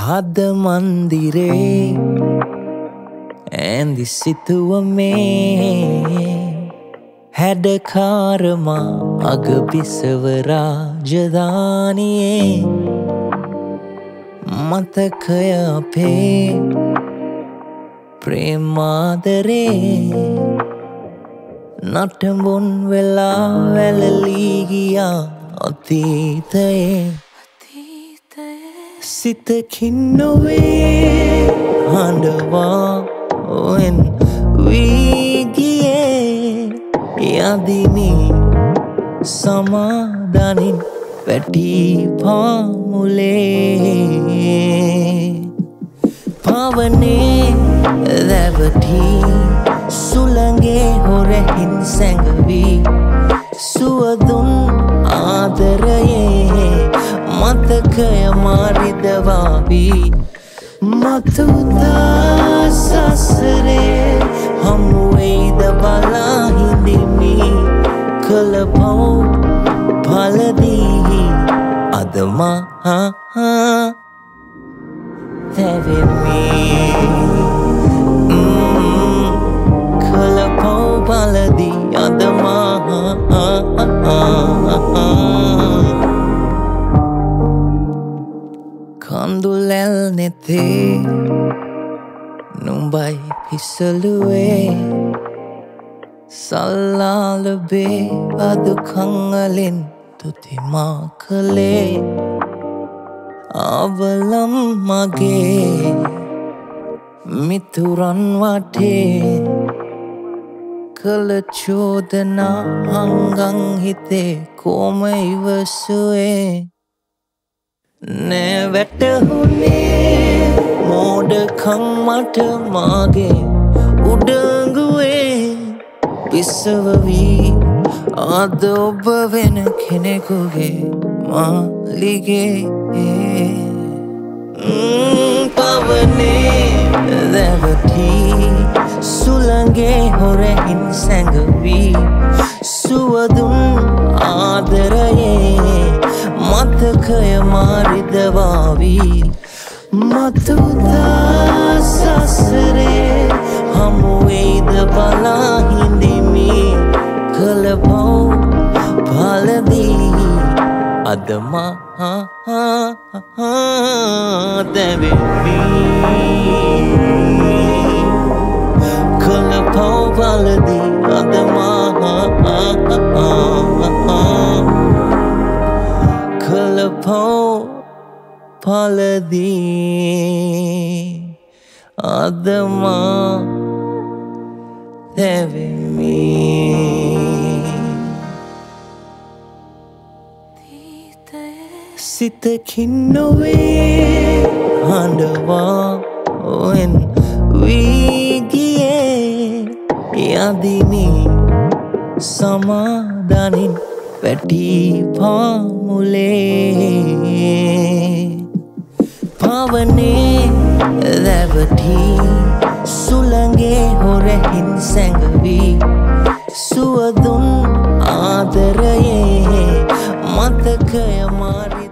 හද මන්දිරේ ඇඳි සිතුවමේ හැඩකාරමා අග බිසව රාජධානියේ මතකය අපේ ප්‍රේමාදරේ නටඹුන් වෙලා වැළලී ගියා අතීතයේ සිතකින් නොවේ හඬවා ඔෙන් වී ගියේ යදිමි සමාදනින් වැටි පාමුලේ පවනේ දැවටි සුළඟේ හොරහින් සැඟවී සුවදුන් ආදරයේ මතකය මාරිදවාවී මතුදා සසරේ හමුවෙයිද බලා හිඳිමි කළපව් පලදී අද මහා තැවෙමි කළපව් පලදී අද මහා කඳුලැල් නෙතේ නුඹයි පිසලුවේ සල්ලාලබේ අදු කංගලෙන් තුතිමා කළේ අවලම් මගේ මිතුරන් වටේ කළ චෝදනා අංගං හිතේ කොම ඉවසුවේ නෑ වැටහුනේ මෝඩකම් මට මාගේ උඩඟුවේ පිස්සව වී අද ඔබ වෙන කෙනෙකුගේ මාලිගේ පවනේ දැවටි සුළඟේ හොරහින් සැඟවී සුවදුන් ආදරයේ මතකය මාරිදවාවී මතුදා සසරේ හමුවෙයිද බලා හිඳිමි කළපව් පලදී අද මහා තැවෙමි කළපව් පලදී අද මහා කළපව් පලදී අද මා තැවෙමි සිතකින් නොවේ හඬවා ඔෙන් වී ගියේ යදිමි සමාදනින් වැටි පාමුලේ පවනේ දැවටි සුළඟේ හොරහින් සැඟවී සුවදුන් ආදරයේ මතකය මාරි